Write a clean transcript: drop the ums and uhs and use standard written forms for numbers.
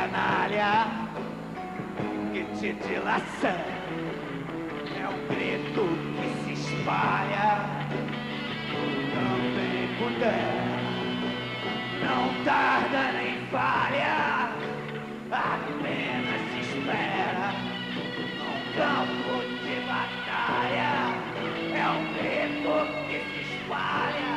canalha que te dilacera. É um grito que se espalha também puder. Não tarda nem falha, apenas se espera num campo de batalha. É um grito que se espalha